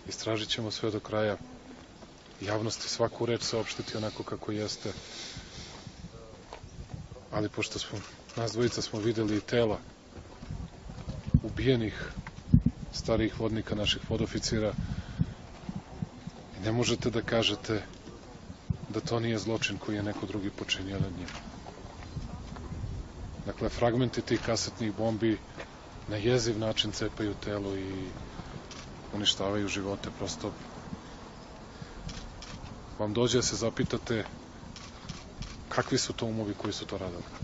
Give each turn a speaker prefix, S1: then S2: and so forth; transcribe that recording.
S1: Istražit ćemo sve do kraja. Javnosti svaku reč saopštiti onako kako jeste. Ali pošto nas dvojica smo videli i tela ubijenih starijih vodnika, naših podoficira, ne možete da kažete da to nije zločin koji je neko drugi počinio nad njim. Dakle, fragmenti tih kasetnih bombi na jeziv način cepaju telo i uništavaju živote. Prosto vam dođe da se zapitate kakvi su to umovi koji su to radili.